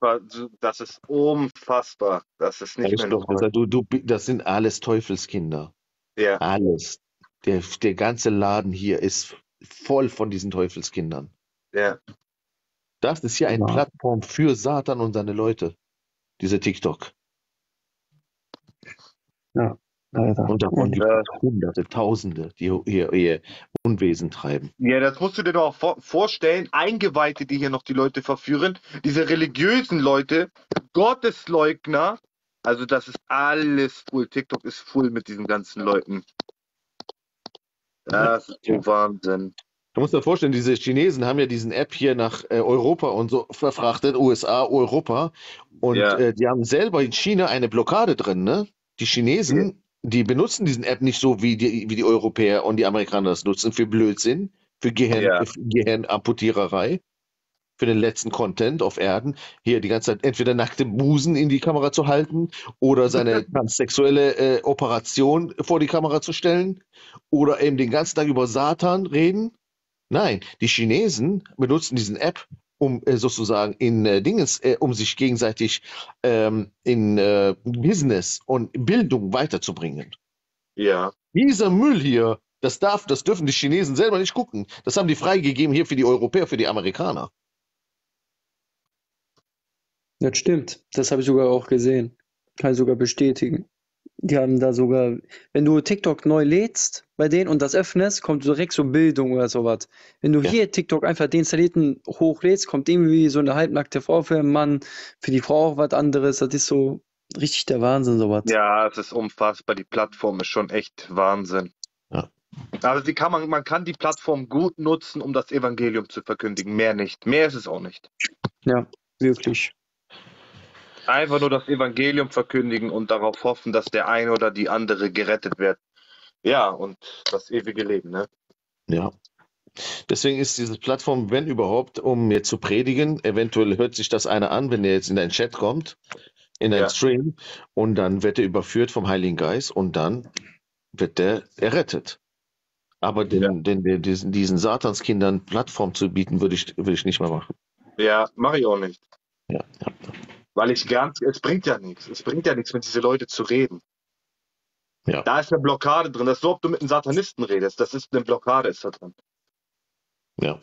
Das ist unfassbar. Das ist nicht mehr Weißt du, normal. das sind alles Teufelskinder. Ja, Alles. Der ganze Laden hier ist voll von diesen Teufelskindern. ja. Das ist hier eine Ja, Plattform für Satan und seine Leute, diese TikTok. ja, leider. Und davon Und gibt es Hunderte, Tausende, die hier ihr Unwesen treiben. Ja, das musst du dir doch auch vorstellen. Eingeweihte, die hier noch die Leute verführen. Diese religiösen Leute, Gottesleugner. Also das ist alles full. TikTok ist full mit diesen ganzen Leuten. Das ist so Wahnsinn. Du musst dir vorstellen, diese Chinesen haben ja diesen App hier nach Europa und so verfrachtet, USA, Europa. Und Ja, die haben selber in China eine Blockade drin, ne? Die Chinesen, die benutzen diesen App nicht so, wie die Europäer und die Amerikaner das nutzen, für Blödsinn, für ja, Gehirnamputiererei, für den letzten Content auf Erden. Hier die ganze Zeit entweder nackte Busen in die Kamera zu halten oder seine transsexuelle Operation vor die Kamera zu stellen oder eben den ganzen Tag über Satan reden. Nein, die Chinesen benutzen diesen App, um sozusagen um sich gegenseitig in Business und Bildung weiterzubringen. ja. Dieser Müll hier, das dürfen die Chinesen selber nicht gucken. Das haben die freigegeben hier für die Europäer, für die Amerikaner. das stimmt. Das habe ich sogar auch gesehen. Kann ich sogar bestätigen. Die haben da sogar, wenn du TikTok neu lädst bei denen und das öffnest, kommt direkt so Bildung oder sowas. Wenn du Ja. hier TikTok einfach deinstallierten hochlädst, kommt irgendwie so eine halbnackte Frau für einen Mann, für die Frau auch was anderes. Das ist so richtig der Wahnsinn, sowas. Ja, es ist unfassbar. Die Plattform ist schon echt Wahnsinn. Ja. Aber man kann die Plattform gut nutzen, um das Evangelium zu verkündigen. Mehr nicht. Mehr ist es auch nicht. Ja, wirklich. Einfach nur das Evangelium verkündigen und darauf hoffen, dass der eine oder die andere gerettet wird. Ja, und das ewige Leben, ne? Ja. Deswegen ist diese Plattform, wenn überhaupt, um jetzt zu predigen, eventuell hört sich das einer an, wenn der jetzt in deinen Chat kommt, in deinen Ja. Stream, und dann wird er überführt vom Heiligen Geist und dann wird der errettet. Aber diesen Satanskindern Plattform zu bieten, würde ich nicht mehr machen. Ja, mache ich auch nicht. Ja, ja. Weil es bringt ja nichts. Es bringt ja nichts, mit diese Leute zu reden. Ja. Da ist eine Blockade drin. Das ist so, ob du mit einem Satanisten redest. Das ist eine Blockade, ist da drin. Ja.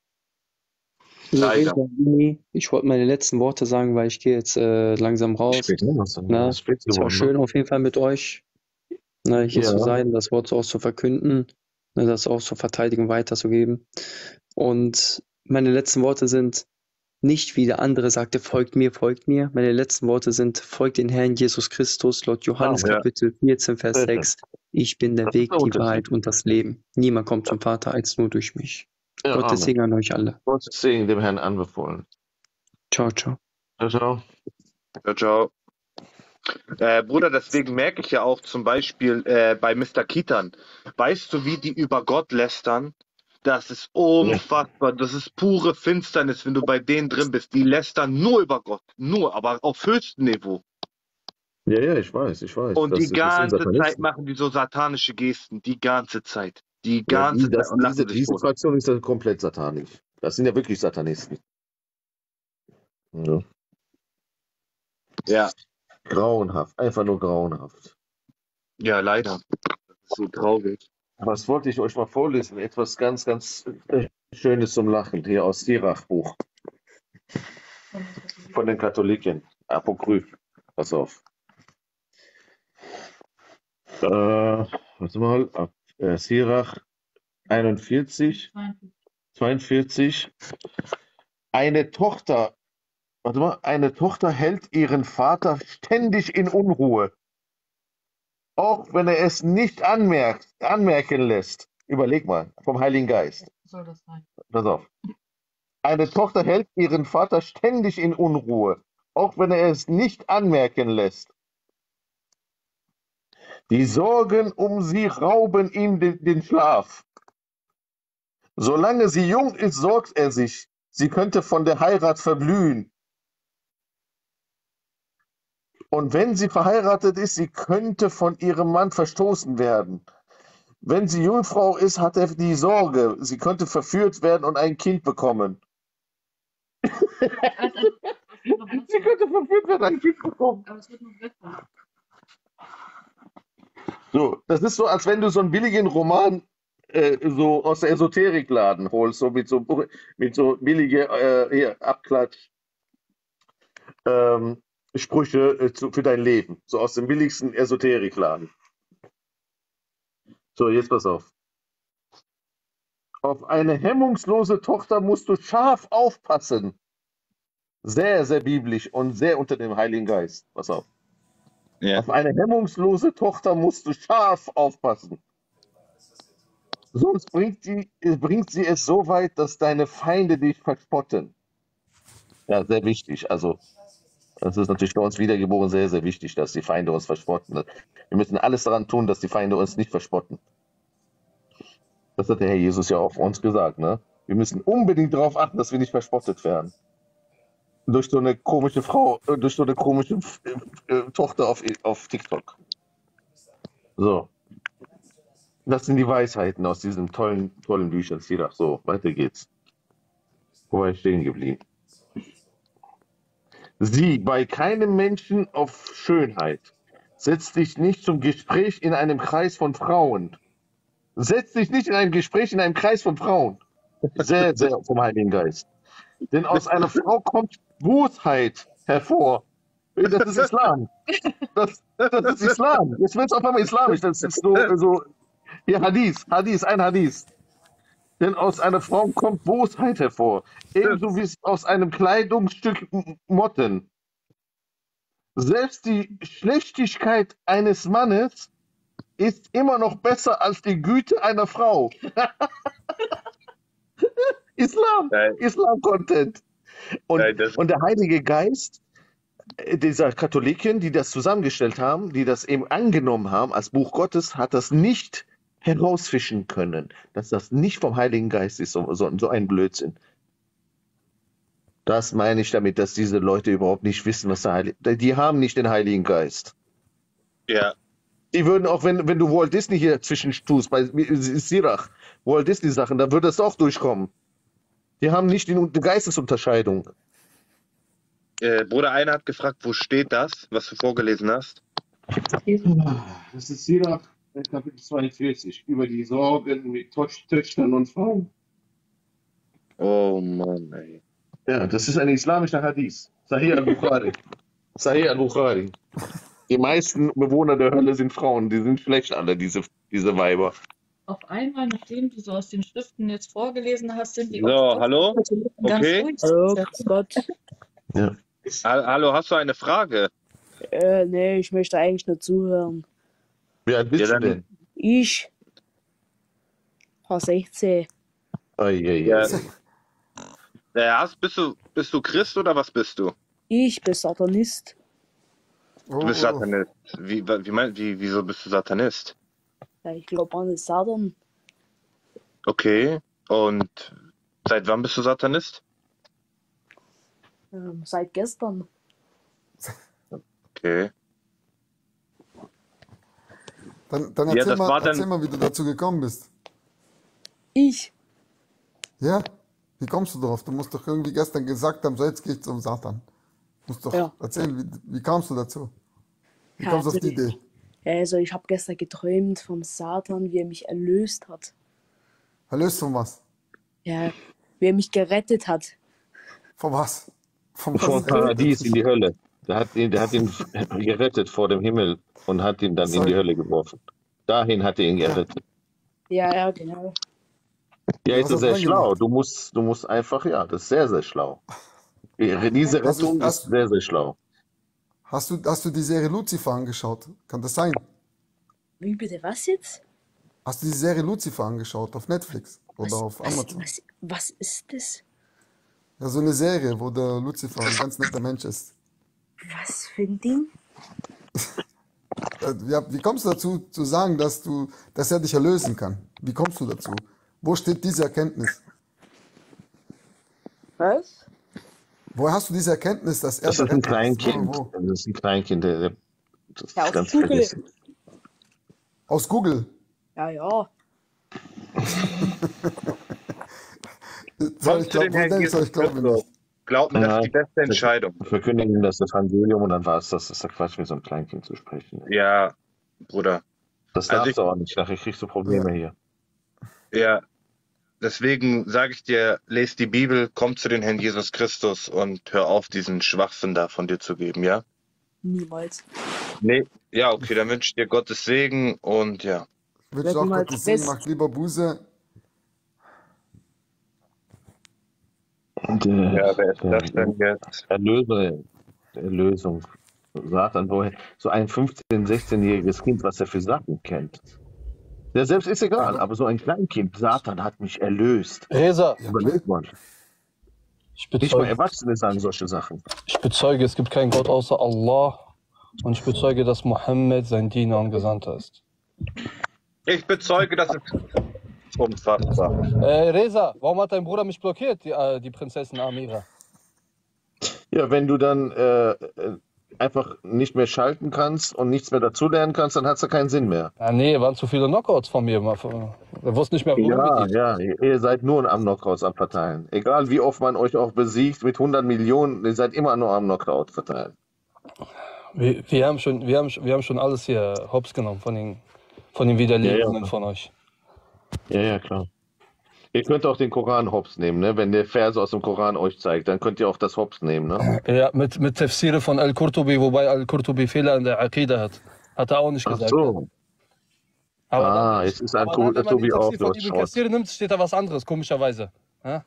Leider. Ich wollte meine letzten Worte sagen, weil ich gehe jetzt langsam raus. Später, Na, es wird es war geworden, schön auf jeden Fall mit euch, hier Ja. zu sein, das Wort so auch zu verkünden, das auch zu verteidigen, weiterzugeben. Und meine letzten Worte sind nicht, wie der andere sagte, folgt mir, folgt mir. Meine letzten Worte sind, folgt den Herrn Jesus Christus, laut Johannes Ja. Kapitel 14, Vers Sehr schön. 6. Ich bin der Das ist Weg, der die Unterschied. Wahrheit und das Leben. Niemand kommt zum Vater als nur durch mich. Ja, Gottes Amen. Segen an euch alle. Gottes Segen dem Herrn anbefohlen. Ciao, ciao. Ciao, ciao. Ja, ciao. Bruder, deswegen merke ich ja auch zum Beispiel bei Mr. Kitan, weißt du, wie die über Gott lästern? Das ist unfassbar. Das ist pure Finsternis, wenn du bei denen drin bist. Die lästern nur über Gott. Nur, aber auf höchstem Niveau. Ja, ich weiß. Und Das die sind ganze Satanisten. Zeit machen die so satanische Gesten. Die ganze Zeit. Die Ja, ganze Zeit. Und lachen sich diese tot. Fraktion ist dann komplett satanisch. Das sind ja wirklich Satanisten. Ja. Ja, Grauenhaft, einfach nur grauenhaft. ja, leider. Das ist so traurig. Was wollte ich euch mal vorlesen? Etwas ganz, ganz Schönes zum Lachen, hier aus Sirach-Buch. Von den Katholiken. Apokryph. Pass auf. Warte mal. Sirach 41, 42. Eine Tochter hält ihren Vater ständig in Unruhe, auch wenn er es nicht anmerken lässt. Überleg mal, vom Heiligen Geist. Soll das sein? Pass auf. Eine Tochter hält ihren Vater ständig in Unruhe, auch wenn er es nicht anmerken lässt. Die Sorgen um sie rauben ihm den Schlaf. Solange sie jung ist, sorgt er sich, sie könnte von der Heirat verblühen. Und wenn sie verheiratet ist, sie könnte von ihrem Mann verstoßen werden. Wenn sie Jungfrau ist, hat er die Sorge, sie könnte verführt werden und ein Kind bekommen. Sie könnte verführt werden, ein Kind bekommen. Aber es wird noch besser. So, das ist so, als wenn du so einen billigen Roman so aus der Esoterikladen holst, so mit so billige hier, Abklatsch Sprüche für dein Leben. So aus dem billigsten Esoterikladen. So, jetzt pass auf. Auf eine hemmungslose Tochter musst du scharf aufpassen. Sehr, sehr biblisch und sehr unter dem Heiligen Geist. Pass auf. Ja. Auf eine hemmungslose Tochter musst du scharf aufpassen. Sonst bringt sie es so weit, dass deine Feinde dich verspotten. Ja, sehr wichtig. Also, das ist natürlich bei uns Wiedergeboren sehr, sehr wichtig, dass die Feinde uns verspotten. Wir müssen alles daran tun, dass die Feinde uns nicht verspotten. Das hat der Herr Jesus ja auch für uns gesagt, ne? Wir müssen unbedingt darauf achten, dass wir nicht verspottet werden. Durch so eine komische Frau, durch so eine komische Tochter auf TikTok. So. Das sind die Weisheiten aus diesen tollen Büchern. Sirach. So, weiter geht's. Wo war ich stehen geblieben? Sieh bei keinem Menschen auf Schönheit. Setz dich nicht zum Gespräch in einem Kreis von Frauen. Setz dich nicht in einem Gespräch in einem Kreis von Frauen. Sehr, sehr vom Heiligen Geist. Denn aus einer Frau kommt Bosheit hervor. Das ist Islam. Das ist Islam. Jetzt wird es auf einmal islamisch. Das ist so hier ein Hadith. Denn aus einer Frau kommt Bosheit hervor. Ebenso wie es aus einem Kleidungsstück Motten. Selbst die Schlechtigkeit eines Mannes ist immer noch besser als die Güte einer Frau. Islam-Content. Und der Heilige Geist dieser Katholiken, die das zusammengestellt haben, die das eben angenommen haben als Buch Gottes, hat das nicht herausfischen können, dass das nicht vom Heiligen Geist ist, so ein Blödsinn. Das meine ich damit, dass diese Leute überhaupt nicht wissen, was der Heilige... Die haben nicht den Heiligen Geist. Ja. Die würden auch, wenn du Walt Disney hier zwischentust, bei Sirach, Walt Disney Sachen, dann würde das auch durchkommen. Die haben nicht die Geistesunterscheidung. Bruder Einer hat gefragt, wo steht das, was du vorgelesen hast? Das ist Sirach, Kapitel 42, über die Sorgen mit Töchtern und Frauen. Oh Mann, ey. Ja, das ist ein islamischer Hadith. Sahih al-Bukhari. Sahih al-Bukhari. Die meisten Bewohner der Hölle sind Frauen, die sind schlecht alle, diese Weiber. Auf einmal, nachdem du so aus den Schriften jetzt vorgelesen hast, sind die So, hallo? ganz Okay. ruhig. Hallo, grüß Gott. Ja. Hallo, hast du eine Frage? Nee, ich möchte eigentlich nur zuhören. Wie alt bist Ja, du dann- denn? Ich war 16. Ja. Bist du Christ oder was bist du? Ich bin Satanist. Du bist Satanist. Wieso bist du Satanist? Ja, ich glaube an den Satan. Okay. Und seit wann bist du Satanist? Seit gestern. Okay. Dann Ja, erzähl, das war dann- erzähl mal, wie du dazu gekommen bist. Ich? Ja? Wie kommst du drauf? Du musst doch irgendwie gestern gesagt haben, so jetzt geht's zum Satan. Du musst doch Ja. erzählen, wie kamst du dazu? Wie Ja, kommst du auf also die Idee? Also ich habe gestern geträumt vom Satan, wie er mich erlöst hat. Erlöst von was? Ja, wie er mich gerettet hat. Von was? Von Vom was? Paradies in die Hölle. Der hat ihn gerettet vor dem Himmel und hat ihn dann in die Hölle geworfen. Dahin hat er ihn gerettet. Ja, genau. Ja, ist Was sehr hast du schlau. Du musst einfach, ja, das ist sehr, sehr schlau. Diese Das ist- Rettung das- ist sehr, sehr schlau. Hast du die Serie Lucifer angeschaut? Kann das sein? Wie bitte, was jetzt? Hast du die Serie Lucifer angeschaut auf Netflix oder auf Amazon? Was ist das? Ja, so eine Serie, wo der Lucifer ein ganz netter Mensch ist. Was für ein Ding? Ja, wie kommst du dazu, zu sagen, dass er dich erlösen kann? Wie kommst du dazu? Wo steht diese Erkenntnis? Was? Woher hast du diese Erkenntnis, dass er Das ist ein der Retter Kleinkind. Wo? Das ist ein Kleinkind, das Ja, ist auf ganz Google. vergessen. Aus Google. Ja. Soll ich glauben, Herrn ich glaube Jesus nicht. Glaub mir, das ist die beste Entscheidung. Verkündigen das Evangelium und dann war es das. Das ist ja Quatsch, mit so einem Kleinkind zu sprechen. Ja, Bruder. Das Also darfst du auch nicht. Nachher kriegst du Probleme hier. Ja, deswegen sage ich dir, lest die Bibel, komm zu den Herrn Jesus Christus und hör auf, diesen Schwachsinn da von dir zu geben, ja? Niemals. Nee. Ja, okay, dann wünsche ich dir Gottes Segen und ja. Ich wünsche auch Niemals Gottes Segen, fest. macht lieber Buße. Und, Ja, wer ist das denn jetzt? Erlösung. Satan, woher? So ein 15-, 16-jähriges Kind, was er für Sachen kennt. Der selbst ist egal, aber so ein Kleinkind, Satan hat mich erlöst. Reza, Überleg mal. ich Nicht mal bezeuge, Erwachsene sagen solche Sachen. es gibt keinen Gott außer Allah und ich bezeuge, dass Mohammed sein Diener und Gesandter ist. Ich bezeuge, das ist unfassbar. Reza, warum hat dein Bruder mich blockiert, die Prinzessin Amira? Ja, wenn du dann einfach nicht mehr schalten kannst und nichts mehr dazulernen kannst, dann hat es ja keinen Sinn mehr. Ja, nee, waren zu viele Knockouts von mir. Er wusste nicht mehr, wohin mit ihm. Ja, ihr seid nur am Knockouts am Verteilen. Egal wie oft man euch auch besiegt mit 100 Millionen, ihr seid immer nur am Knockout verteilen. Wir haben schon alles hier hops genommen von den Widerlegungen von euch. Ja, klar. Ihr könnt auch den Koran hops nehmen, ne? Wenn der Verse aus dem Koran euch zeigt, dann könnt ihr auch das hops nehmen, ne? Ja, mit Tafsire von Al-Qurtubi, wobei Al-Qurtubi Fehler in der Aqida hat. Hat er auch nicht Ach gesagt. so. Aber Jetzt ist aber dann, wenn man den Al-Qurtubi auch Tafsir von nur Ibn Schrott. Kathir nimmt, steht da was anderes, komischerweise. Ja?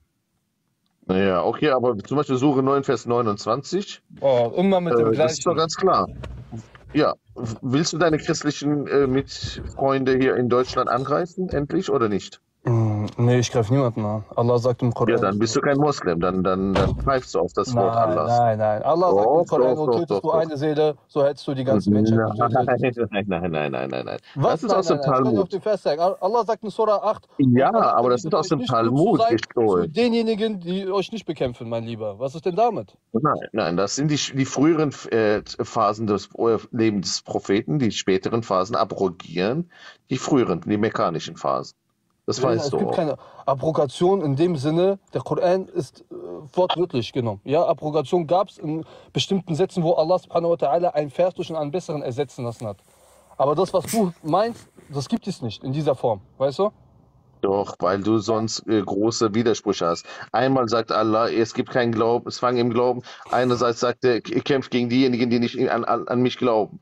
Naja, okay, aber zum Beispiel Sure 9, Vers 29, Oh, immer mit dem das ist doch gleichen. ganz klar. Ja, willst du deine christlichen Mitfreunde hier in Deutschland angreifen, endlich, oder nicht? Nee, ich greife niemanden an. Allah sagt im Koran. Ja, dann bist du kein Moslem, dann greifst du auf das Wort Allahs. Nein. Allah sagt im Doch, Koran, doch, so tötest doch, du doch. eine Seele, so hättest du die ganze Menschheit getötet. Nein. Was? Das ist aus dem Nein. Ich kann dir auf Talmud. den Vers zeigen. Allah sagt in Surah 8. Ja, und Allah aber das bittet ist aus euch dem nicht, gut zu Talmud sein gestohlen. zu denjenigen, die euch nicht bekämpfen, mein Lieber. Was ist denn damit? Nein, das sind die früheren Phasen des Lebens des Propheten, die späteren Phasen abrogieren, die früheren, die mechanischen Phasen. Das weißt Es du gibt auch. keine Abrogation in dem Sinne, der Koran ist wortwörtlich genommen. Ja, Abrogation gab es in bestimmten Sätzen, wo Allah subhanahu wa ta'ala einen Vers durch einen besseren ersetzen lassen hat. Aber das, was du meinst, das gibt es nicht in dieser Form, weißt du? Doch, weil du sonst große Widersprüche hast. Einmal sagt Allah, es gibt keinen Glauben, es fangen im Glauben. Einerseits sagt er, ihr kämpft gegen diejenigen, die nicht an mich glauben.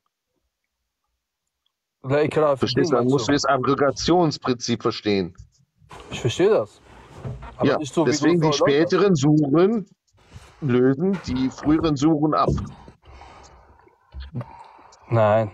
La Ikraha fi Verstehst Din, du? Dann meinst musst du das Aggregationsprinzip verstehen. Ich verstehe das. Aber Ja, nicht so, wie deswegen du die späteren Suren lösen die früheren Suren ab. Nein.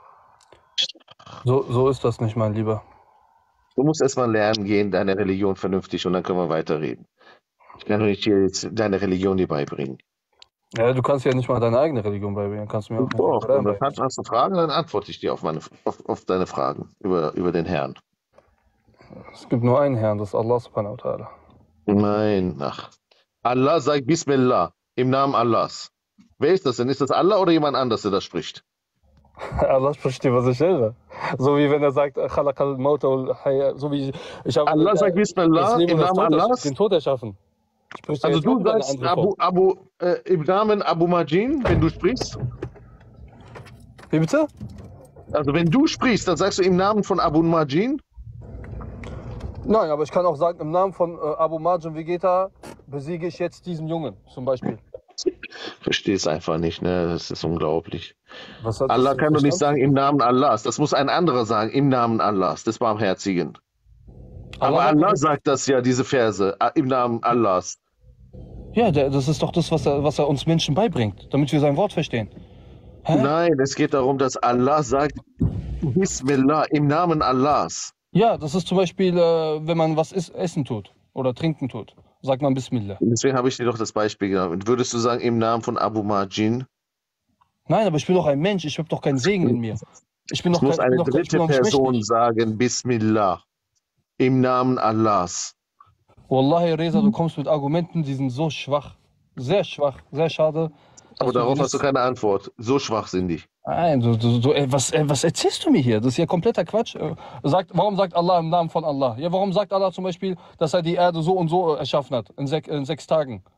So ist das nicht, mein Lieber. Du musst erstmal lernen gehen, deine Religion vernünftig, und dann können wir weiterreden. Ich kann doch nicht hier jetzt deine Religion dir beibringen. Ja, du kannst ja nicht mal deine eigene Religion beibringen. Kannst du mir auch nicht Doch, Koran und dann beibringen. hast du Fragen, dann antworte ich dir auf deine Fragen über den Herrn. Es gibt nur einen Herrn, das ist Allah subhanahu wa ta'ala. Nein, Allah sagt Bismillah, im Namen Allahs. Wer ist das denn? Ist das Allah oder jemand anders, der das spricht? Allah spricht dir, was ich höre. So wie wenn er sagt, Khalaqal Mauta wal Haya, so wie ich habe Allah sagt Bismillah, im Namen Allahs. den Tod erschaffen. Sprichst du Also jetzt auch du über eine sagst andere Form? im Namen Abu Majin, wenn du sprichst. Wie bitte? Also wenn du sprichst, dann sagst du im Namen von Abu Majin. Nein, aber ich kann auch sagen, im Namen von Abu Marjan Vegeta besiege ich jetzt diesen Jungen, zum Beispiel. Verstehst einfach nicht, ne? Das ist unglaublich. Was hat Allah das kann doch nicht verstanden? sagen im Namen Allahs. Das muss ein anderer sagen, im Namen Allahs, des Barmherzigen. Aber Allah sagt das ja, diese Verse, im Namen Allahs. Ja, das ist doch das, was er uns Menschen beibringt, damit wir sein Wort verstehen. Hä? Nein, es geht darum, dass Allah sagt, Bismillah, im Namen Allahs. Ja, das ist zum Beispiel, wenn man was essen tut oder trinken tut, sagt man Bismillah. Deswegen habe ich dir doch das Beispiel genannt. Würdest du sagen, im Namen von Abu Majin? Nein, aber ich bin doch ein Mensch, ich habe doch keinen Segen in mir. Ich bin Es doch muss kein, eine ich bin doch, ich bin dritte doch nicht Person mächtig. sagen, Bismillah, im Namen Allahs. Wallahi, Reza, du kommst mit Argumenten, die sind so schwach, sehr schade. Aber dass du darauf die hast du keine Antwort. So schwachsinnig. Nein, was erzählst du mir hier? Das ist ja kompletter Quatsch. Warum sagt Allah im Namen von Allah? Ja, warum sagt Allah zum Beispiel, dass er die Erde so und so erschaffen hat, in 6 Tagen?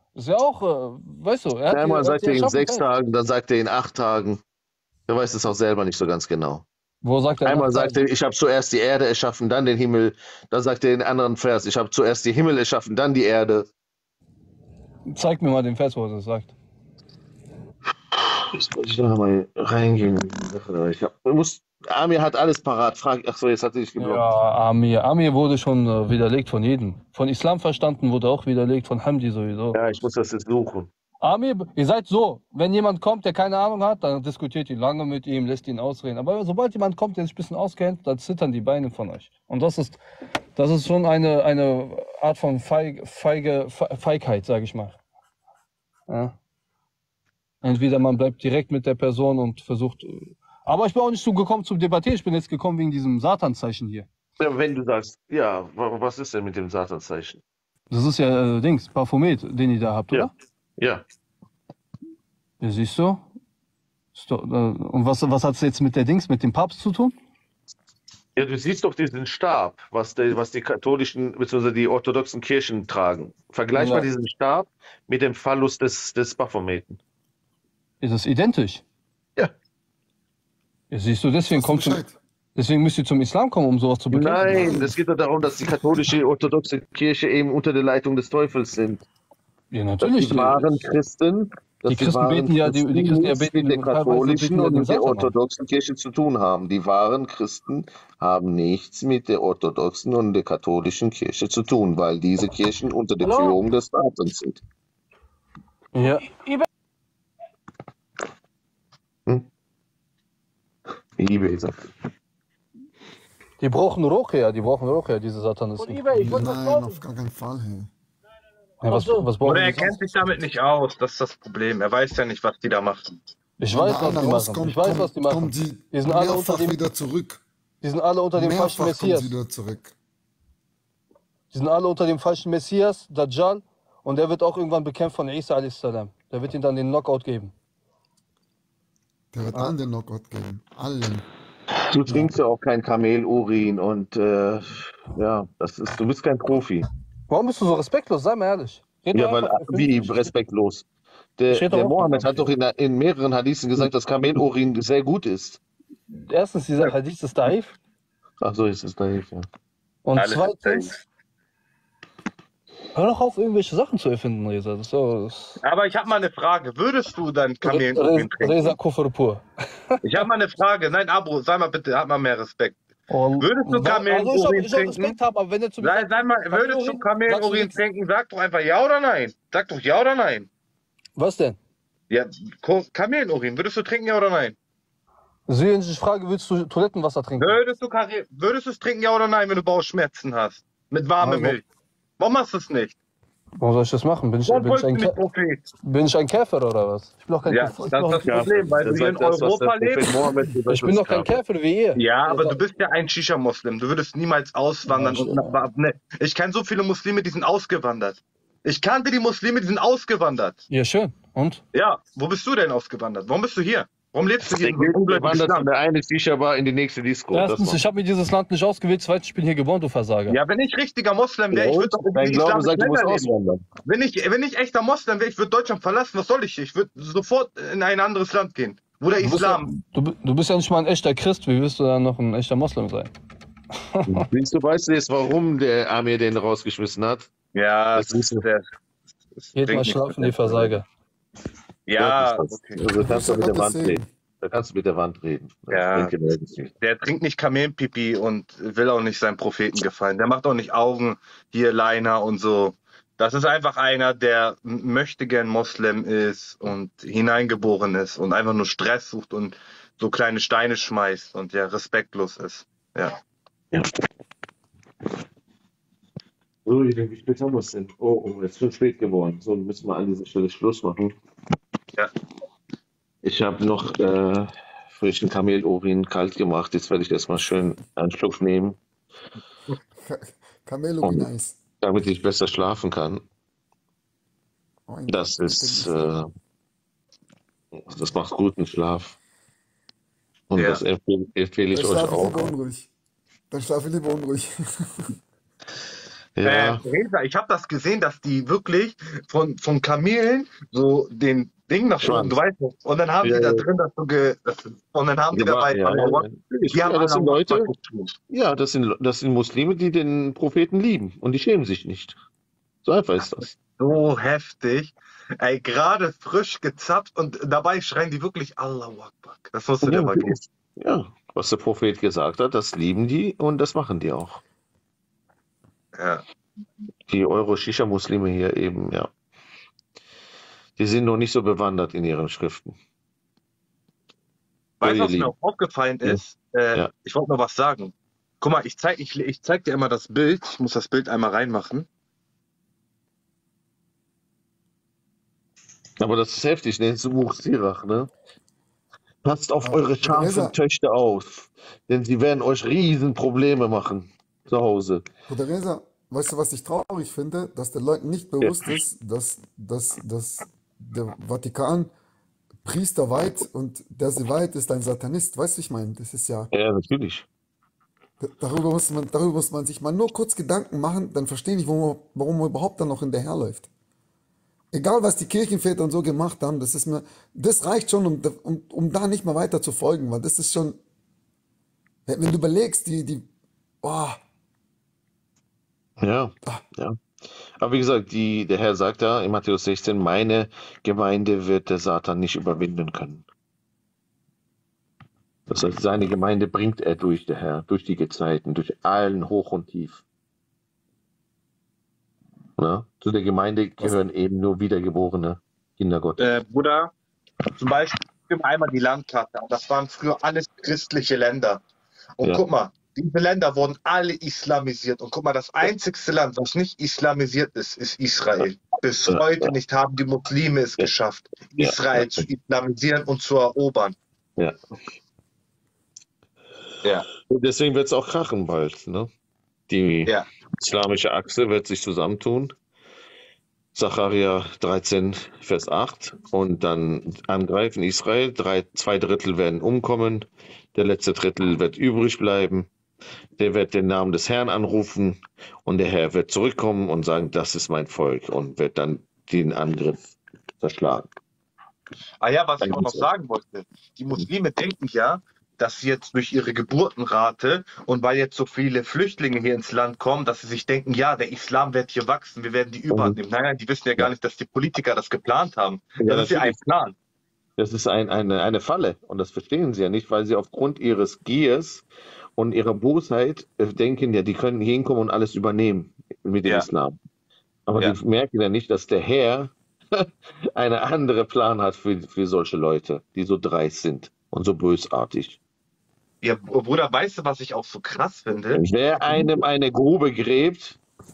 Ist ja auch, weißt du, er hat Einmal sagt er in erschaffen 6 Welt. Tagen, dann sagt er in 8 Tagen. Er weiß es auch selber nicht so ganz genau. Wo sagt er Einmal nach sagt er, ich habe zuerst die Erde erschaffen, dann den Himmel. Dann sagt er in einem anderen Vers, ich habe zuerst die Himmel erschaffen, dann die Erde. Zeig mir mal den Vers, wo er das sagt. Jetzt muss ich noch mal reingehen. Amir hat alles parat. Achso, jetzt hat er dich geblockt. Ja, Amir wurde schon widerlegt von jedem. Von Islam verstanden wurde auch widerlegt, von Hamdi sowieso. Ja, ich muss das jetzt suchen. Amir, ihr seid so, wenn jemand kommt, der keine Ahnung hat, dann diskutiert ihr lange mit ihm, lässt ihn ausreden. Aber sobald jemand kommt, der sich ein bisschen auskennt, dann zittern die Beine von euch. Und das ist schon eine Art von Feigheit, sage ich mal. Ja. Entweder man bleibt direkt mit der Person und versucht. Aber ich bin auch nicht so gekommen zum Debattieren, ich bin jetzt gekommen wegen diesem Satanzeichen hier. Ja, wenn du sagst, ja, was ist denn mit dem Satanzeichen? Das ist ja Parfumet, den ihr da habt, oder? Ja. Ja, siehst du? Und was hat es jetzt mit mit dem Papst zu tun? Ja, du siehst doch diesen Stab, was die katholischen bzw. die orthodoxen Kirchen tragen. Vergleich mal diesen Stab mit dem Phallus des Baphometen. Ist das identisch? Ja. Ja, siehst du, deswegen müsst ihr zum Islam kommen, um sowas zu bekämpfen. Nein, es geht doch darum, dass die katholische orthodoxe Kirche eben unter der Leitung des Teufels sind. Ja, natürlich. Die wahren Christen, die Christen beten ja, die Christen ja beten mit der katholischen und mit der orthodoxen Kirche zu tun haben. Die wahren Christen haben nichts mit der orthodoxen und der katholischen Kirche zu tun, weil diese Kirchen unter der Führung des Satans sind. Ja. eBay sagt. Die brauchen Rochia, diese Satanisten. Nein, auf gar keinen Fall. Hey. Ja, was brauchen Oder er kennt sich damit nicht aus, das ist das Problem. Er weiß ja nicht, was die da machen. Ich weiß, was die machen. Die sind alle wieder zurück. Die sind alle unter dem falschen Messias. Die sind alle unter dem falschen Messias, Dajjal, und der wird auch irgendwann bekämpft von Isa a.s. Der wird ihm dann den Knockout geben. Der wird allen den Knockout geben. Allen. Du trinkst ja auch kein Kamelurin und du bist kein Profi. Warum bist du so respektlos? Sei mal ehrlich. Wie respektlos? Der Mohammed hat doch in mehreren Hadithen gesagt, dass Kamelurin sehr gut ist. Erstens, dieser Hadith ist daif. Ach so, ist es daif, ja. Und zweitens, hör doch auf, irgendwelche Sachen zu erfinden, Reza. Aber ich habe mal eine Frage. Würdest du dann Kamelurin trinken? Reza Kufr pur. Ich habe mal eine Frage. Nein, Abo, sei mal bitte, hab mal mehr Respekt. Würdest du Kamelurin trinken? Würdest du Kamelurin trinken? Sag doch einfach ja oder nein. Sag doch ja oder nein. Was denn? Ja, Kamelurin. Würdest du trinken, ja oder nein? Ich frage, willst du Toilettenwasser trinken? Würdest du es trinken, ja oder nein, wenn du Bauchschmerzen hast? Mit warmer Milch. Warum machst du es nicht? Warum soll ich das machen? Bin ich ein Käfer oder was? Ich bin doch kein Käfer. Das ist das Problem, weil du hier in Europa lebst. Ich bin doch kein Käfer wie ihr. Ja, aber du bist ja ein Shisha-Muslim. Du würdest niemals auswandern. Ich kenne so viele Muslime, die sind ausgewandert. Ich kannte die Muslime, die sind ausgewandert. Ja, schön. Und? Ja, wo bist du denn ausgewandert? Warum bist du hier? Warum lebst du hier? Wandert von der eine Shisha-Bar in die nächste Disco. Erstens, ich habe mir dieses Land nicht ausgewählt. Zweitens, ich bin hier geboren, du Versager. Ja, wenn ich richtiger Moslem wäre, ich würde doch Dein Glaube sagt, du musst auswandern. Wenn ich echter Moslem wäre, ich würde Deutschland verlassen. Was soll ich? Ich würde sofort in ein anderes Land gehen. Wo der Islam... Du bist ja nicht mal ein echter Christ. Wie wirst du dann noch ein echter Moslem sein? Weißt du jetzt, warum der Amir den rausgeschmissen hat? Ja, Geht mal schlafen, die Versager. Ja, okay. Also kannst du mit der Wand reden. Da kannst du mit der Wand reden. Ja. Der trinkt nicht Kamelpipi und will auch nicht seinem Propheten gefallen. Der macht auch nicht Augen, hier Liner und so. Das ist einfach einer, der möchte gern Moslem ist und hineingeboren ist und einfach nur Stress sucht und so kleine Steine schmeißt und ja respektlos ist. Ja. So, ich denke, wie spät haben wir es denn? Oh, jetzt ist schon spät geworden. So, müssen wir an dieser Stelle Schluss machen. Ja. Ich habe noch frischen Kamelurin kalt gemacht. Jetzt werde ich erstmal schön einen Schluck nehmen. Kamelurin Eis. Damit ich besser schlafen kann. Das macht guten Schlaf. Und das empfehle ich euch auch. Dann schlafe ich lieber unruhig. Ja, Reza, ich habe das gesehen, dass die wirklich von Kamelen so den Ding nach oben, du Schwanz. weißt noch, und dann haben Ja, die da ja, drin und dann haben die dabei ja, Allah ja. Akbar, die haben Ja, das Allah sind Akbar Leute, geschrien. ja, das sind Muslime, die den Propheten lieben und die schämen sich nicht. So einfach ist das. So heftig. Ey, gerade frisch gezapft und dabei schreien die wirklich Allahu Akbar. Das musst du Ja, dir mal geben. natürlich. Ja, was der Prophet gesagt hat, das lieben die und das machen die auch. Ja. Die Euro-Shisha-Muslime hier eben, ja. Die sind noch nicht so bewandert in ihren Schriften. So, Weißt du, ihr was mir Lieben. auch aufgefallen Ja. ist? Ja. Ich wollte noch was sagen. Guck mal, ich zeig dir immer das Bild. Ich muss das Bild einmal reinmachen. Aber das ist heftig, ne? So Buch Sirach, ne? Passt auf eure Bruder scharfen Reza, Töchter auf, denn sie werden euch riesen Probleme machen zu Hause. Bruder Reza, weißt du, was ich traurig finde? Dass den Leuten nicht Ja, bewusst ist, dass der Vatikan Priester weiht und der sie weiht, ist ein Satanist. Weißt du, ich meine, das ist ja, ja, natürlich. darüber muss man sich mal nur kurz Gedanken machen, dann verstehe ich, warum man überhaupt dann noch hinterherläuft. Egal, was die Kirchenväter und so gemacht haben, das reicht schon, um da nicht mehr weiter zu folgen, weil das ist schon, wenn du überlegst, oh, Ja, ah, ja. Aber wie gesagt, der Herr sagt da in Matthäus 16, meine Gemeinde wird der Satan nicht überwinden können. Das heißt, seine Gemeinde bringt er durch, der Herr, durch die Gezeiten, durch allen Hoch und Tief. Ja? Zu der Gemeinde was, gehören eben nur wiedergeborene Kinder Gottes. Bruder, zum Beispiel gib einmal die Landkarte. Das waren früher alles christliche Länder. Und Ja, guck mal, diese Länder wurden alle islamisiert. Und guck mal, das einzigste Land, was nicht islamisiert ist, ist Israel. Bis ja, heute nicht haben die Muslime es ja, geschafft, ja, Israel zu islamisieren und zu erobern. ja. Ja, Und deswegen wird es auch krachen bald. Ne? Die ja. islamische Achse wird sich zusammentun. Sacharja 13, Vers 8. Und dann angreifen Israel. 2/3 werden umkommen. Der letzte Drittel wird übrig bleiben. Der wird den Namen des Herrn anrufen. Und der Herr wird zurückkommen und sagen, das ist mein Volk. Und wird dann den Angriff zerschlagen. Ah ja, was ich auch Eigentlich noch so. sagen wollte. Die Muslime denken ja, dass sie jetzt durch ihre Geburtenrate und weil jetzt so viele Flüchtlinge hier ins Land kommen, dass sie sich denken, ja, der Islam wird hier wachsen, wir werden die Überhand Mhm. nehmen. Nein, die wissen ja Ja, gar nicht, dass die Politiker das geplant haben. ja, Das ist ja ein natürlich. Plan. Das ist eine Falle. Und das verstehen sie ja nicht, weil sie aufgrund ihres Giers und ihrer Bosheit denken, ja, die können hier hinkommen und alles übernehmen mit dem Ja, Islam. Aber ja. die merken ja nicht, dass der Herr einen anderen Plan hat für solche Leute, die so dreist sind und so bösartig. Ja, Bruder, weißt du, was ich auch so krass finde? Wer einem eine Grube gräbt,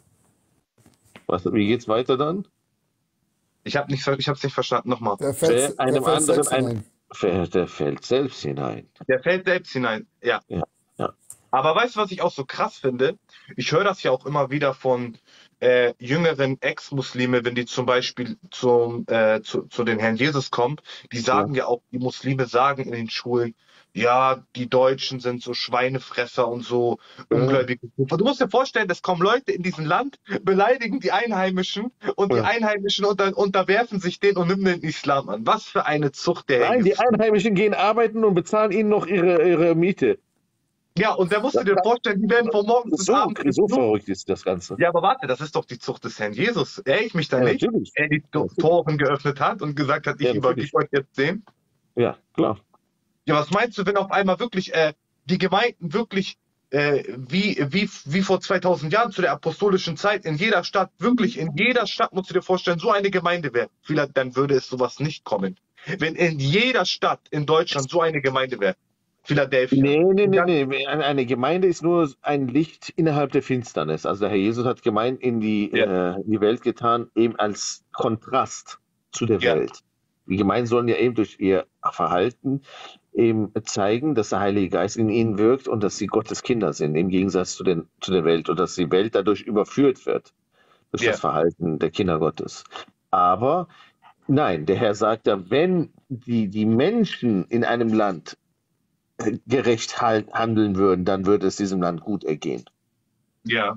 wie geht's weiter dann? Ich habe es nicht verstanden. Nochmal. der Wer fällt einem anderen selbst hinein. der fällt selbst hinein. Der fällt selbst hinein. Ja. Ja, ja, Aber weißt du, was ich auch so krass finde? Ich höre das ja auch immer wieder von jüngeren Ex-Muslime, wenn die zum Beispiel zu den Herrn Jesus kommen, die ja, sagen ja auch, die Muslime sagen in den Schulen, ja, die Deutschen sind so Schweinefresser und so ja, ungläubige Kufer. Du musst dir vorstellen, es kommen Leute in diesem Land, beleidigen die Einheimischen und die ja. Einheimischen unterwerfen sich denen und nehmen den Islam an. Was für eine Zucht der Nein, die Hengst. Einheimischen gehen arbeiten und bezahlen ihnen noch ihre Miete. Ja, und da musst du dir vorstellen, die werden von morgens bis abends So besucht. verrückt ist das Ganze. Ja, aber warte, das ist doch die Zucht des Herrn Jesus. Erinnere ich mich da Ja, nicht? natürlich. Er die Ja, natürlich. Toren geöffnet hat und gesagt hat, ich Ja, natürlich. übergebe euch jetzt den. Ja, klar. Ja, was meinst du, wenn auf einmal wirklich die Gemeinden wirklich wie vor 2000 Jahren zu der apostolischen Zeit in jeder Stadt, wirklich in jeder Stadt, musst du dir vorstellen, so eine Gemeinde wäre, vielleicht dann würde es sowas nicht kommen. Wenn in jeder Stadt in Deutschland so eine Gemeinde wäre, Philadelphia. Nee. Eine Gemeinde ist nur ein Licht innerhalb der Finsternis. Also der Herr Jesus hat Gemeinden in die Welt getan, eben als Kontrast zu der Ja. Welt. Die Gemeinden sollen ja eben durch ihr Verhalten eben zeigen, dass der Heilige Geist in ihnen wirkt und dass sie Gottes Kinder sind, im Gegensatz zu der Welt, und dass die Welt dadurch überführt wird, durch Ja. das Verhalten der Kinder Gottes. Aber nein, der Herr sagt ja, wenn die Menschen in einem Land gerecht handeln würden, dann würde es diesem Land gut ergehen. Ja.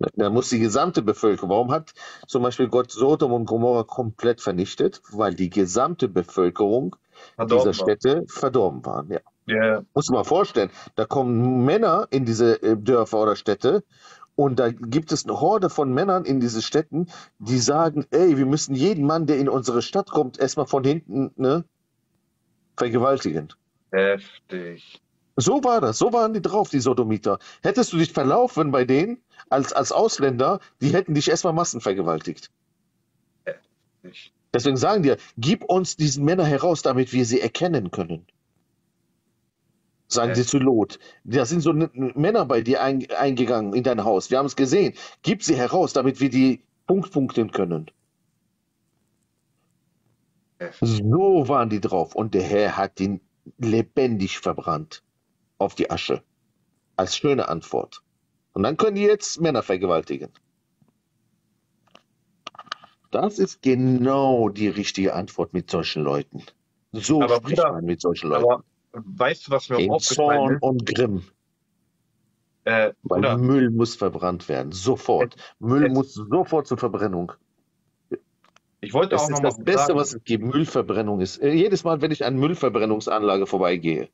Da muss die gesamte Bevölkerung, warum hat zum Beispiel Gott Sodom und Gomorra komplett vernichtet? Weil die gesamte Bevölkerung dieser Verdorben war. Städte verdorben waren. Ja. Ja, Muss man mal vorstellen, da kommen Männer in diese Dörfer oder Städte und da gibt es eine Horde von Männern in diese Städten, die sagen, ey, wir müssen jeden Mann, der in unsere Stadt kommt, erstmal von hinten, ne, vergewaltigen. heftig. So war das, so waren die drauf, die Sodomiter. Hättest du dich verlaufen bei denen als Ausländer, die hätten dich erstmal massenvergewaltigt. Ich- Deswegen sagen die, gib uns diese Männer heraus, damit wir sie erkennen können. Sagen sie zu Lot. Da sind so Männer bei dir eingegangen in dein Haus. Wir haben es gesehen. Gib sie heraus, damit wir die punkten können. So waren die drauf. Und der Herr hat ihn lebendig verbrannt auf die Asche. Als schöne Antwort. Und dann können die jetzt Männer vergewaltigen. Das ist genau die richtige Antwort mit solchen Leuten. So Aber spricht Bruder, man mit solchen Leuten. Aber weißt du, was mir auch In aufgefallen Zorn ist? und Grimm. Weil Bruder, Müll muss verbrannt werden. Sofort. Müll es- muss sofort zur Verbrennung. ich wollte Das auch ist nochmal das Beste, sagen, was es gibt. Müllverbrennung ist. Jedes Mal, wenn ich an Müllverbrennungsanlage vorbeigehe,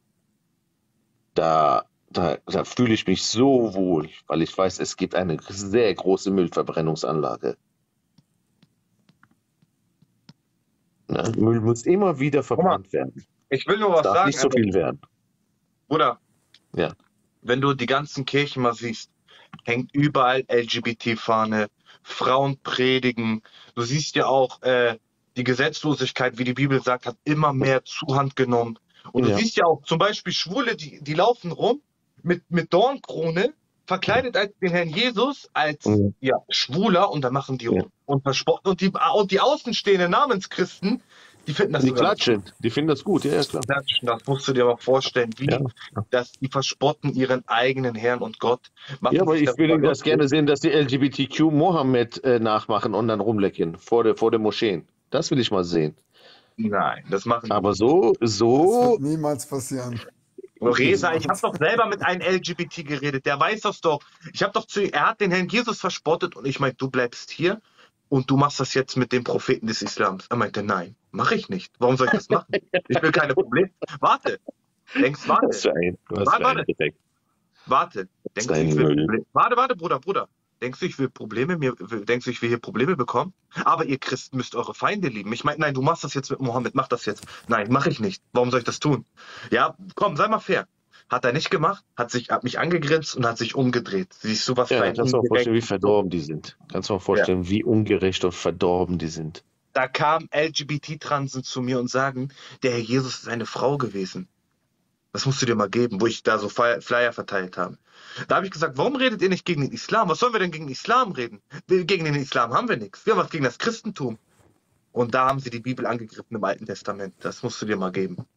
da fühle ich mich so wohl, weil ich weiß, es gibt eine sehr große Müllverbrennungsanlage. Ne? Müll muss immer wieder verbrannt werden. ich will nur Es was darf sagen, nicht so aber, viel werden. Bruder, Ja. wenn du die ganzen Kirchen mal siehst, hängt überall LGBT-Fahne, Frauen predigen. Du siehst ja auch, die Gesetzlosigkeit, wie die Bibel sagt, hat immer mehr Zuhand genommen. Und du Ja. siehst ja auch zum Beispiel Schwule, die laufen rum mit Dornkrone, verkleidet als den Herrn Jesus, als Mhm. Schwuler, und dann machen die Ja. rum und verspotten. Und die außenstehenden Namenschristen, die finden das Die sogar klatschen, die finden das gut, ja, klar. klatschen. Das musst du dir mal vorstellen, wie Ja. die verspotten ihren eigenen Herrn und Gott. Machen Ja, aber sich ich darüber würde das lustig. gerne sehen, dass die LGBTQ Mohammed nachmachen und dann rumlecken vor den Moscheen. Das will ich mal sehen. Nein, das machen die Aber nicht. so, Das wird so, niemals passieren. Reza, ich habe doch selber mit einem LGBT geredet, der weiß das doch. Er hat den Herrn Jesus verspottet und ich meinte, du bleibst hier und du machst das jetzt mit dem Propheten des Islams. Er meinte, nein, mache ich nicht. Warum soll ich das machen? Ich will keine Probleme. Warte. was für ein Warte. Dreck. Warte. Denkst du, ein ich will Müll. Probleme? Warte, Bruder. Denkst du, ich will hier Probleme bekommen? Aber ihr Christen müsst eure Feinde lieben. Ich meine, nein, du machst das jetzt mit Mohammed, mach das jetzt. Nein, mache ich nicht. Warum soll ich das tun? Ja, komm, sei mal fair. Hat er nicht gemacht, hat mich angegrinst und hat sich umgedreht. Siehst du, was Ja, da dann kannst du dir mal vorstellen, wie hinten verdorben die sind. Kannst du dir mal vorstellen, wie ungerecht und verdorben die sind. Da kamen LGBT-Transen zu mir und sagen, der Herr Jesus ist eine Frau gewesen. Das musst du dir mal geben, wo ich da so Flyer verteilt habe. Da habe ich gesagt, warum redet ihr nicht gegen den Islam? Was sollen wir denn gegen den Islam reden? Gegen den Islam haben wir nichts. Wir haben was gegen das Christentum. Und da haben sie die Bibel angegriffen im Alten Testament. Das musst du dir mal geben.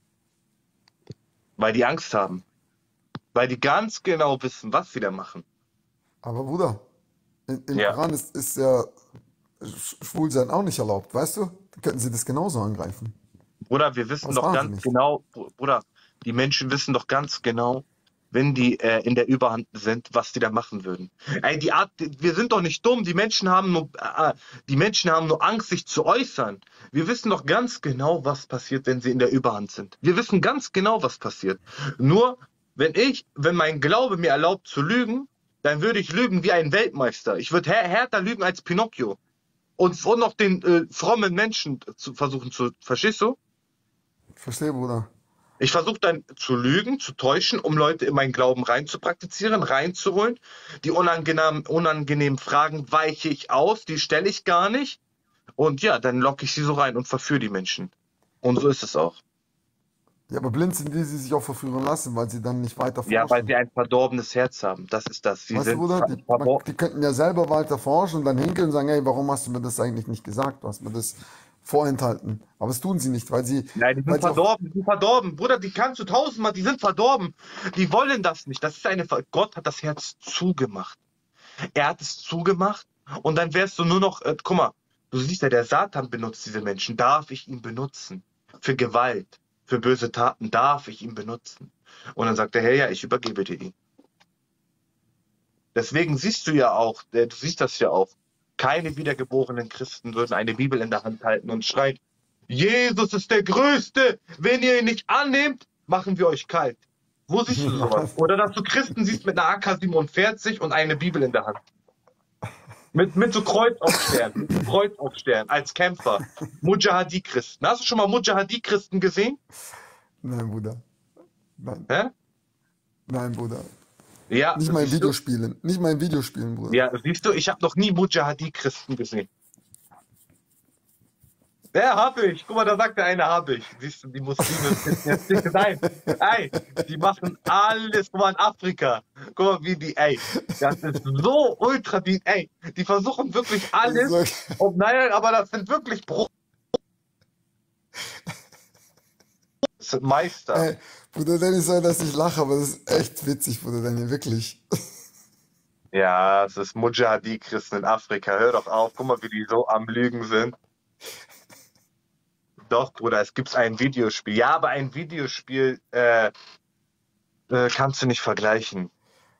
Weil die Angst haben. Weil die ganz genau wissen, was sie da machen. Aber Bruder, im Ja. Koran ist ja Schwulsein auch nicht erlaubt, weißt du? Dann könnten sie das genauso angreifen. Bruder, wir wissen Das doch waren sie ganz nicht. genau, Bruder, die Menschen wissen doch ganz genau, wenn die in der Überhand sind, was die da machen würden. Ey, wir sind doch nicht dumm. Die Menschen haben nur Angst, sich zu äußern. Wir wissen doch ganz genau, was passiert, wenn sie in der Überhand sind. Wir wissen ganz genau, was passiert. Nur, wenn mein Glaube mir erlaubt zu lügen, dann würde ich lügen wie ein Weltmeister. Ich würde härter lügen als Pinocchio. Und noch den frommen Menschen verstehst du? Verstehe, Bruder. Ich versuche dann zu lügen, zu täuschen, um Leute in meinen Glauben reinzuholen. Die unangenehmen Fragen weiche ich aus, die stelle ich gar nicht. Und ja, dann locke ich sie so rein und verführe die Menschen. Und so ist es auch. Ja, aber blind sind die sich auch verführen lassen, weil sie dann nicht weiter forschen. Ja, weil sie ein verdorbenes Herz haben. Das ist das. Sie Weißt du, sind Bruder, verborgen. die könnten ja selber weiter forschen und dann hinkeln und sagen, hey, warum hast du mir das eigentlich nicht gesagt? Du hast mir das vorenthalten. Aber das tun sie nicht, weil sie... Nein, die weil sind sie auch- verdorben, die sind verdorben. Bruder, die kannst du tausendmal, die sind verdorben. Die wollen das nicht. Gott hat das Herz zugemacht. Er hat es zugemacht und dann wärst du nur noch, guck mal, du siehst ja, der Satan benutzt diese Menschen. Darf ich ihn benutzen? Für Gewalt, für böse Taten darf ich ihn benutzen. Und dann sagt der Herr, ja, ich übergebe dir ihn. Deswegen siehst du ja auch, du siehst das ja auch, keine wiedergeborenen Christen würden eine Bibel in der Hand halten und schreien, Jesus ist der Größte, wenn ihr ihn nicht annehmt, machen wir euch kalt. Wo siehst du sowas? Oder dass du Christen siehst mit einer AK-47 und eine Bibel in der Hand. Mit so Kreuzaufstern als Kämpfer. Mujahadi-Christen. Hast du schon mal Mujahadi-Christen gesehen? Nein, Bruder. Nein. Hä? Nein, Bruder. Ja, Nicht mal in siehst du? Videospielen. Nicht mal in Videospielen, Bruder. Ja, siehst du, ich habe noch nie Mujahadi-Christen gesehen. Ja, hab ich. Guck mal, da sagt der eine, hab ich. Siehst du, die Muslime sind jetzt nicht nein. Ey, die machen alles. Guck mal, in Afrika. Guck mal, wie die, ey. Das ist so ultra, ey. Die versuchen wirklich alles. Nein, aber das sind wirklich das sind Meister. Ey, Bruder Danny soll das nicht lachen, aber das ist echt witzig, Bruder Danny, wirklich. Ja, es ist Mujahadi-Christen in Afrika. Hör doch auf. Guck mal, wie die so am Lügen sind. Doch, Bruder, es gibt ein Videospiel. Ja, aber ein Videospiel kannst du nicht vergleichen.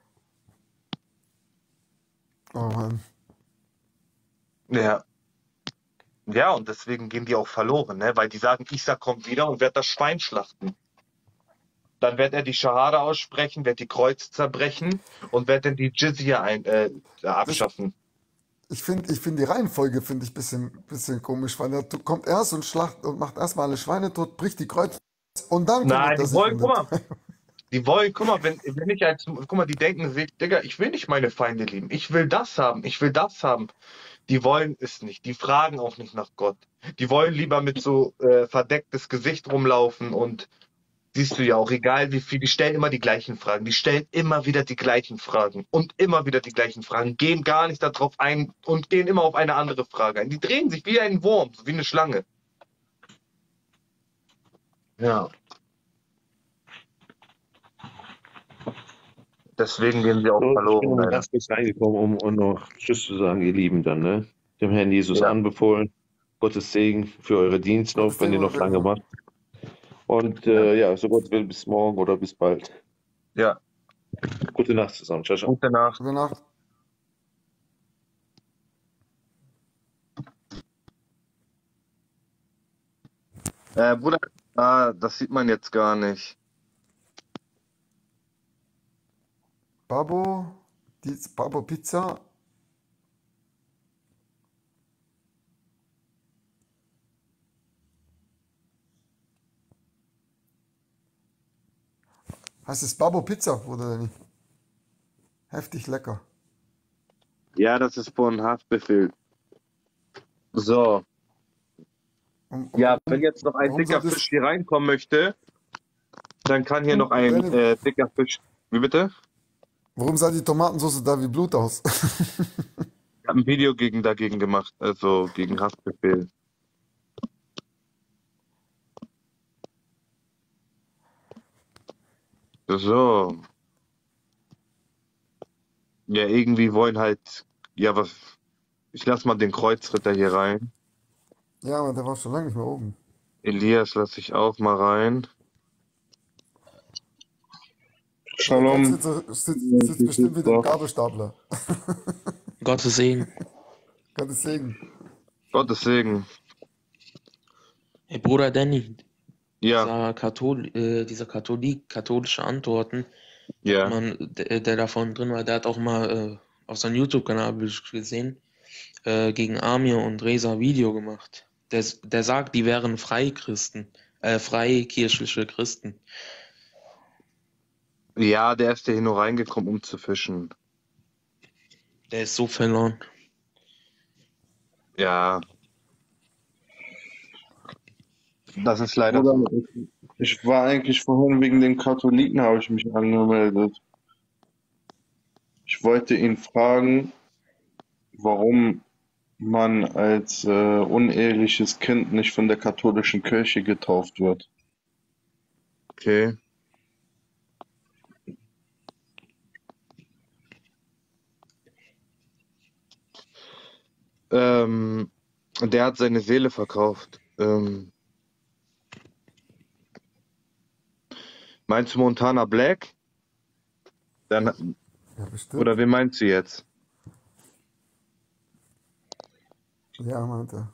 Oh Mann. Ja. Ja, und deswegen gehen die auch verloren, ne? Weil die sagen, Isa kommt wieder und wird das Schwein schlachten. Dann wird er die Schahada aussprechen, wird die Kreuze zerbrechen und wird dann die Jizya abschaffen. Ich finde die Reihenfolge finde ich bisschen komisch, weil er kommt erst und schlacht und macht erstmal alle Schweine tot, bricht die Kreuze und dann Nein, kümmert er die sich wollen, um guck den. mal, die wollen, guck mal, wenn ich als, guck mal, die denken sich, Digga, ich will nicht meine Feinde lieben, ich will das haben, ich will das haben. Die wollen es nicht, die fragen auch nicht nach Gott. Die wollen lieber mit so verdecktes Gesicht rumlaufen und siehst du ja auch, egal wie viel, die stellen immer die gleichen Fragen, die stellen immer wieder die gleichen Fragen und immer wieder die gleichen Fragen, gehen gar nicht darauf ein und gehen immer auf eine andere Frage ein. Die drehen sich wie ein Wurm, wie eine Schlange. Ja. Deswegen gehen sie auch So, ich bin verloren. noch Leider. ganz kurz reingekommen, um noch Tschüss zu sagen, ihr Lieben dann, ne? Dem Herrn Jesus Ja. anbefohlen. Gottes Segen für eure Dienste noch, Gottes wenn ihr Segen noch auf jeden lange Fall. macht. Und ja, so Gott will, bis morgen oder bis bald. Ja, Gute Nacht zusammen. Ciao, ciao. gute Nacht. Gute Nacht. Bruder, das sieht man jetzt gar nicht. Babo Pizza. Heißt es Babo Pizza, Bruder Danny? Heftig lecker. Ja, das ist von Haftbefehl. So. Ja, wenn jetzt noch ein warum dicker soll das- Fisch hier reinkommen möchte, dann kann hier noch ein dicker Fisch. Wie bitte? Warum sah die Tomatensauce da wie Blut aus? Ich habe ein Video dagegen gemacht, also gegen Haftbefehl. So. Ja, irgendwie wollen halt, ja, was, ich lass mal den Kreuzritter hier rein. Ja, aber der war schon lange nicht mehr oben. Elias lasse ich auch mal rein. Shalom. Sitzt bestimmt wieder im Gabelstapler. Gottes Segen. Gottes Segen. Gottes Segen. Hey, Bruder Danny, Ja, dieser katholische Antworten, ja. der da vorne drin war, der hat auch mal auf seinem YouTube-Kanal hab ich gesehen, gegen Amir und Reza ein Video gemacht. Der sagt, die wären Freikirchliche Christen. Ja, der ist hier nur reingekommen, um zu fischen. Der ist so verloren. Ja. Das ist leider so. Ich war eigentlich vorhin wegen den Katholiken, habe ich mich angemeldet. Ich wollte ihn fragen, warum man als uneheliches Kind nicht von der katholischen Kirche getauft wird. Okay. Der hat seine Seele verkauft. Meinst du Montana Black? Dann, Ja, bestimmt. Oder wen meinst du jetzt? Ja, meint er.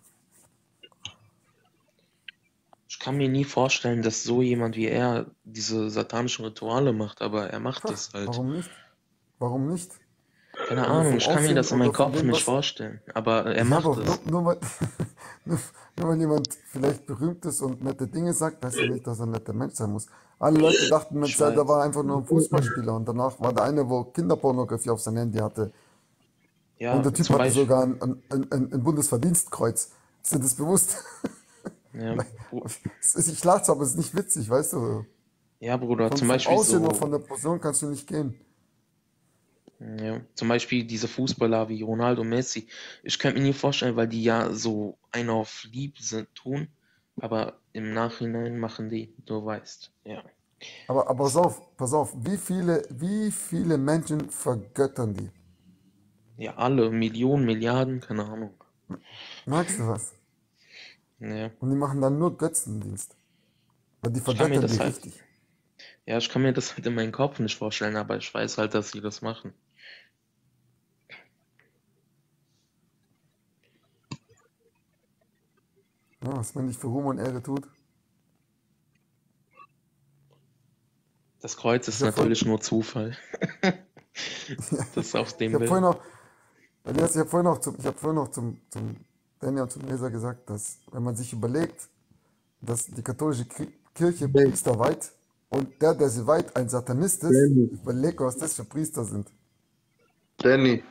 Ich kann mir nie vorstellen, dass so jemand wie er diese satanischen Rituale macht, aber er macht es halt. Warum nicht? Warum nicht? Keine Also Ahnung, vom ich kann mir Aussehen das in meinem oder von Kopf dem, nicht was. vorstellen, aber er Ja, macht aber es. nur weil jemand vielleicht berühmt ist und nette Dinge sagt, heißt ja nicht, dass er ein netter Mensch sein muss. Alle Leute dachten, Ich Metzelder weiß. war einfach nur ein Fußballspieler und danach war der eine, wo Kinderpornografie auf sein Handy hatte. Und Ja, der Typ zum hatte Beispiel, sogar ein Bundesverdienstkreuz. Ist dir das bewusst? ja, Ich lache, aber es ist nicht witzig, weißt du? ja, Bruder, Vom, zum vom Beispiel Aussehen oder von so, der Person kannst du nicht gehen. ja, zum Beispiel diese Fußballer wie Ronaldo, Messi. Ich könnte mir nie vorstellen, weil die ja so einen auf lieb sind, tun, aber im Nachhinein machen die, du weißt, ja. Aber Das, pass auf, wie viele Menschen vergöttern die? ja, alle Millionen, Milliarden, keine Ahnung. Merkst du was? Ja, Und die machen dann nur Götzendienst. Weil die ich kann mir vergöttern die das halt, richtig. ja, ich kann mir das halt in meinem Kopf nicht vorstellen, aber ich weiß halt, dass sie das machen. Ja, was man nicht für Ruhm und Ehre tut. Das Kreuz Ich ist habe vorhin, natürlich nur Zufall. Das ist auf ich dem hab Bild. vorhin auch, Elias, ich hab vorhin auch zum Daniel und zum Leser gesagt, dass wenn man sich überlegt, dass die katholische Kirche Priester weiht und der sie weiht, ein Satanist ist, Danny, überleg, was das für Priester sind. Danny,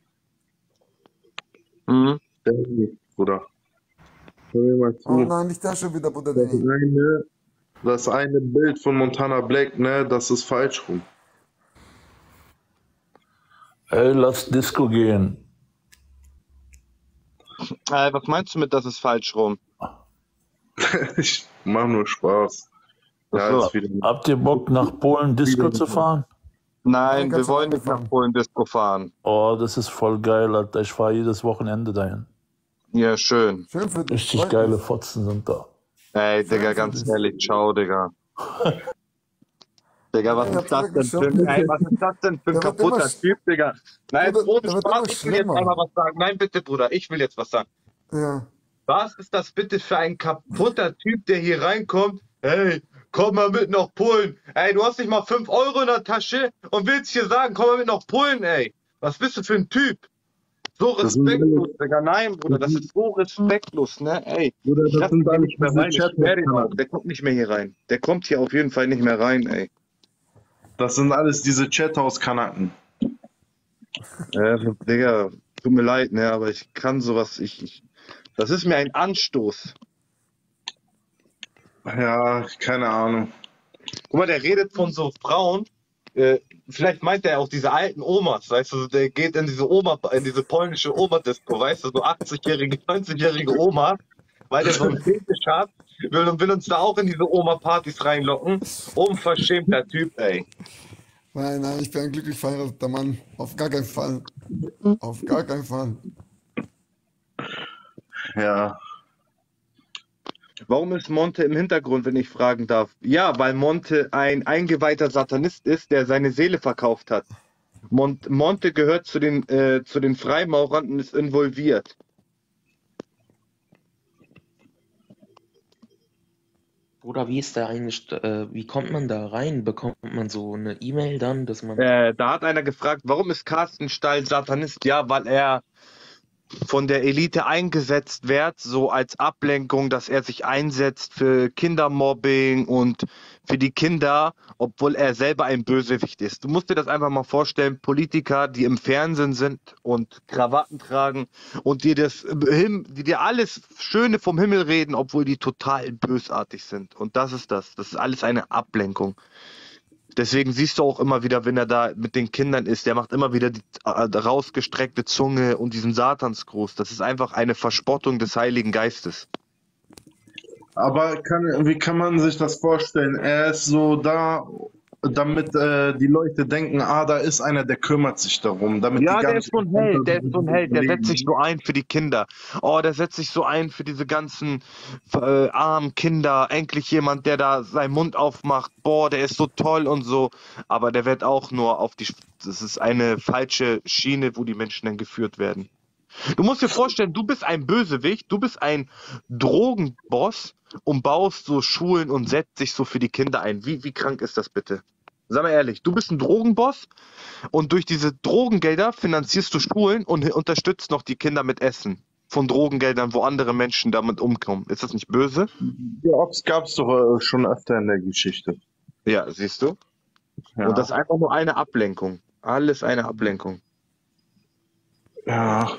Mhm. Bruder, hör mir mal Oh zu. nein, nicht da schon wieder, Bruder Das Danny. eine, das eine Bild von Montana Black, ne, das ist falsch rum. Ey, lass Disco gehen. Was meinst du mit, das ist falsch rum? Ich mach nur Spaß. Ach Ja, so. ist wieder. Habt ihr Bock, nach Polen Disco zu fahren? Nein, Nein, wir ganz wollen alleine nicht nach fahren. Polen Disco fahren. Oh, das ist voll geil, Alter. Ich fahre jedes Wochenende dahin. Ja, schön. Schön für dich, Richtig freut geile mich. Fotzen sind da. Ey, Schön Digga, für ganz dich. ehrlich, ciao, Digga. Digga, was Nein, ist habt ihr das wirklich denn schon? für ein, ey, was ist das denn für ein Der wird immer, kaputter Typ, Digga? Nein, Bruder, ohne der wird Spaß, immer ich will jetzt einmal schlimmer. was sagen. Nein, bitte, Bruder, ich will jetzt was sagen. Ja. Was ist das bitte für ein kaputter Typ, der hier reinkommt? Hey, komm mal mit nach Polen. Ey, du hast nicht mal 5 Euro in der Tasche und willst hier sagen, komm mal mit nach Polen, ey. Was bist du für ein Typ? So Das sind respektlos, alles, Digga. Nein, Bruder, das ist so respektlos, ne? Ey, Bruder, ich das lass sind ihn hier alles nicht mehr diese rein. Ich sperre ihn auch. Chat-Kanaken. Der kommt nicht mehr hier rein. Der kommt hier auf jeden Fall nicht mehr rein, ey. Das sind alles diese Chathouse-Kanaken. Digga, tut mir leid, ne, aber ich kann sowas, das ist mir ein Anstoß. Ja, keine Ahnung. Guck mal, der redet von so Frauen, vielleicht meint er auch diese alten Omas, weißt du, der geht in diese polnische Oma-Disco, weißt du, so 80-jährige, 90-jährige Oma, weil der so einen Fetisch hat, will uns da auch in diese Oma-Partys reinlocken. Unverschämter Typ, ey. Nein, nein, ich bin ein glücklich verheirateter Mann. Auf gar keinen Fall. Auf gar keinen Fall. Ja, Warum ist Monte im Hintergrund, wenn ich fragen darf? Ja, weil Monte ein eingeweihter Satanist ist, der seine Seele verkauft hat. Monte gehört zu den Freimaurern und ist involviert. Bruder, wie ist da eigentlich, wie kommt man da rein? Bekommt man so eine E-Mail dann, dass man, Da hat einer gefragt, warum ist Carsten Stahl Satanist? Ja, weil er von der Elite eingesetzt wird, so als Ablenkung, dass er sich einsetzt für Kindermobbing und für die Kinder, obwohl er selber ein Bösewicht ist. Du musst dir das einfach mal vorstellen, Politiker, die im Fernsehen sind und Krawatten tragen und die dir alles Schöne vom Himmel reden, obwohl die total bösartig sind. Und das ist das. Das ist alles eine Ablenkung. Deswegen siehst du auch immer wieder, wenn er da mit den Kindern ist, der macht immer wieder die rausgestreckte Zunge und diesen Satansgruß. Das ist einfach eine Verspottung des Heiligen Geistes. aber wie kann man sich das vorstellen? Er ist so da damit die Leute denken, da ist einer, der kümmert sich darum, damit Ja, die gar der nicht ist so ein Held, der ist so ein Held, der setzt sich leben. so ein für die Kinder. Oh, der setzt sich so ein für diese ganzen armen Kinder. Endlich jemand, der da seinen Mund aufmacht. Boah, der ist so toll und so. Aber der wird auch nur das ist eine falsche Schiene, wo die Menschen dann geführt werden. Du musst dir vorstellen, du bist ein Bösewicht, du bist ein Drogenboss und baust so Schulen und setzt dich so für die Kinder ein. Wie krank ist das bitte? Sag mal ehrlich, du bist ein Drogenboss und durch diese Drogengelder finanzierst du Schulen und unterstützt noch die Kinder mit Essen von Drogengeldern, wo andere Menschen damit umkommen. Ist das nicht böse? Ja, das gab es doch schon öfter in der Geschichte. Ja, siehst du? Ja. Und das ist einfach nur eine Ablenkung. Alles eine Ablenkung. Ja.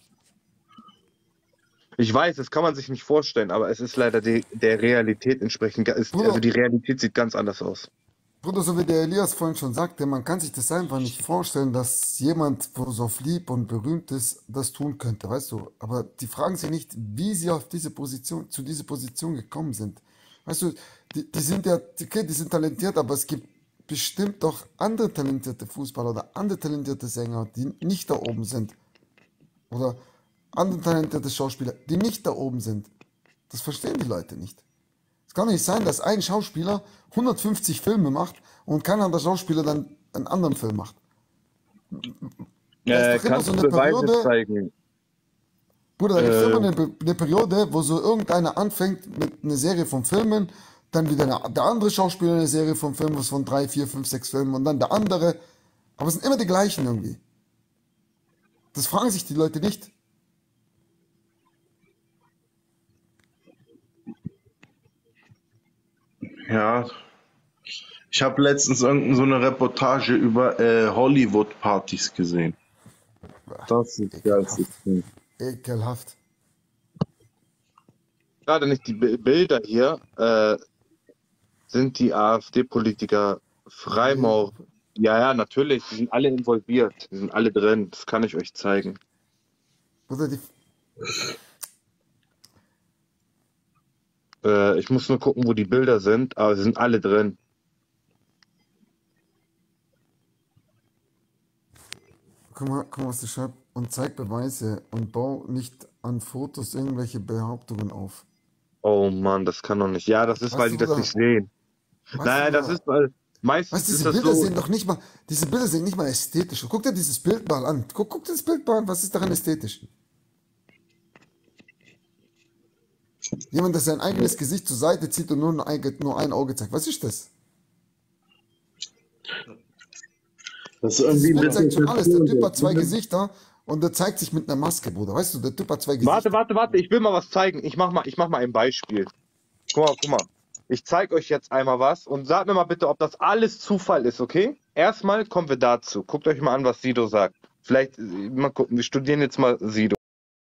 Ich weiß, das kann man sich nicht vorstellen, aber es ist leider der Realität entsprechend. Also die Realität sieht ganz anders aus. Bruder, so wie der Elias vorhin schon sagte, man kann sich das einfach nicht vorstellen, dass jemand, wo so lieb und berühmt ist, das tun könnte, weißt du? Aber die fragen sich nicht, wie sie auf diese Position, zu dieser Position gekommen sind. Weißt du, die sind ja, okay, die sind talentiert, aber es gibt bestimmt doch andere talentierte Fußballer oder andere talentierte Sänger, die nicht da oben sind. Oder andere talentierte Schauspieler, die nicht da oben sind. Das verstehen die Leute nicht. Es kann nicht sein, dass ein Schauspieler 150 Filme macht und kein anderer Schauspieler dann einen anderen Film macht. Da ist doch immer Kannst so du eine Beweise Periode, zeigen? Bruder, da gibt es immer eine Periode, wo so irgendeiner anfängt mit einer Serie von Filmen, dann wieder der andere Schauspieler eine Serie von Filmen, was von 3, 4, 5, 6 Filmen und dann der andere. Aber es sind immer die gleichen irgendwie. Das fragen sich die Leute nicht. Ja. Ich habe letztens so eine Reportage über Hollywood-Partys gesehen. Das ist geil. Ekelhaft. Gerade nicht die Bilder hier, sind die AfD-Politiker Freimaurer. Ja, natürlich, die sind alle involviert, die sind alle drin, das kann ich euch zeigen. Bruder, Ich muss nur gucken, wo die Bilder sind, aber sie sind alle drin. guck mal, was sie schreibt. Und zeig Beweise und bau nicht an Fotos irgendwelche Behauptungen auf. Oh Mann, das kann doch nicht. Ja, das ist, Weißt weil du, die das Bruder, nicht sehen. weißt Naja, du, das Bruder, ist, weil meistens weißt du, ist diese das Bilder so. sind doch nicht mal, diese Bilder sind nicht mal ästhetisch. Guck dir dieses Bild mal an. Guck dir das Bild mal an, was ist daran ästhetisch? Jemand, der sein eigenes Gesicht zur Seite zieht und nur ein Auge zeigt. Was ist das? Das ist irgendwie Dieses Bild zeigt schon alles. Der Typ Interpretation. hat zwei Gesichter und der zeigt sich mit einer Maske, Bruder. Weißt du, der Typ hat zwei Gesichter. Warte, ich will mal was zeigen. Ich mach mal ein Beispiel. Guck mal. Ich zeige euch jetzt einmal was und sagt mir mal bitte, ob das alles Zufall ist, okay? Erstmal kommen wir dazu. Guckt euch mal an, was Sido sagt. Vielleicht, mal gucken, wir studieren jetzt mal Sido.